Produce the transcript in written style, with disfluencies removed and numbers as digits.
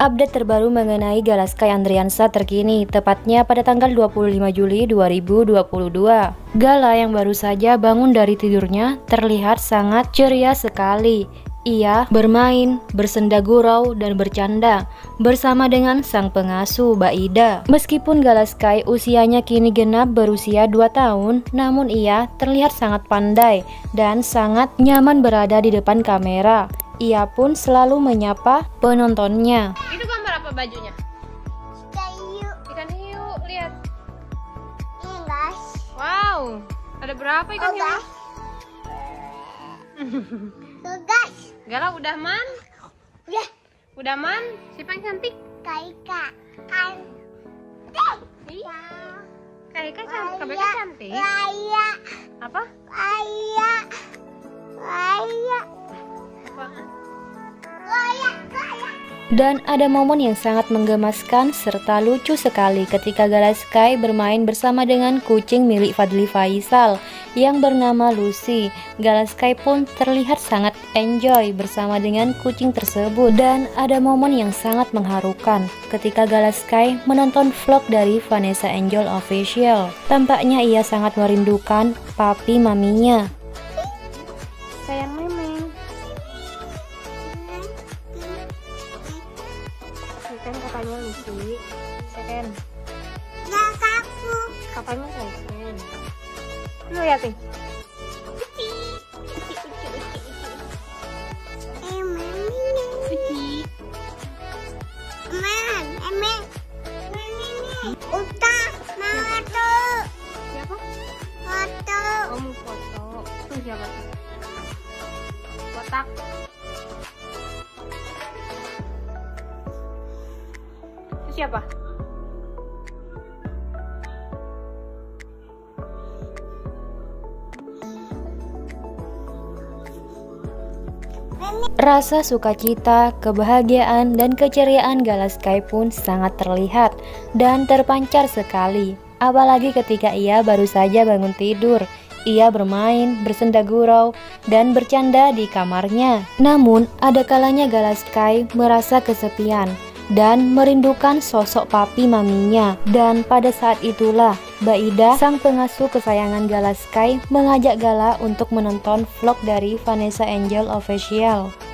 Update terbaru mengenai Galaskai Andriansa terkini, tepatnya pada tanggal 25 Juli 2022. Gala yang baru saja bangun dari tidurnya terlihat sangat ceria sekali. Ia bermain, bersenda gurau, dan bercanda bersama dengan sang pengasuh, Mbak Ida. Meskipun Galaskai usianya kini genap berusia 2 tahun, namun ia terlihat sangat pandai dan sangat nyaman berada di depan kamera. Ia pun selalu menyapa penontonnya. Itu gambar apa bajunya? Ikan hiu. Ikan hiu, lihat. Ini guys. Wow, ada berapa ikan Oh hiu? guys. Tuh guys. Gala udah man? Udah. Udah man? Siapa yang cantik? Kaika. Kan. Iya. Kayaknya cantik. Cantik. Raya. Apa? Raya. Raya. Apa? Raya. Raya. Dan ada momen yang sangat menggemaskan serta lucu sekali ketika Galaskai bermain bersama dengan kucing milik Fadly Faisal yang bernama Lucy. Galaskai pun terlihat sangat enjoy bersama dengan kucing tersebut. Dan ada momen yang sangat mengharukan ketika Galaskai menonton vlog dari Vanessa Angel Official. Tampaknya ia sangat merindukan papi maminya. Sayang memeng. Kan katanya Lucy. Second. Nah kaku. Katanya second. Lu lihat nih. Maminya. Lucy. Man. Maminya. Udah. Mau tuh. Siapa? Foto. Kamu foto. Tuh siapa tuh? Kotak. Itu siapa? Rasa sukacita, kebahagiaan, dan keceriaan Galaskai pun sangat terlihat dan terpancar sekali. Apalagi ketika ia baru saja bangun tidur. Ia bermain, bersenda gurau, dan bercanda di kamarnya. Namun, ada kalanya Galaskai merasa kesepian dan merindukan sosok papi maminya. Dan pada saat itulah, Mbak Ida, sang pengasuh kesayangan Galaskai, mengajak Gala untuk menonton vlog dari Vanessa Angel Official.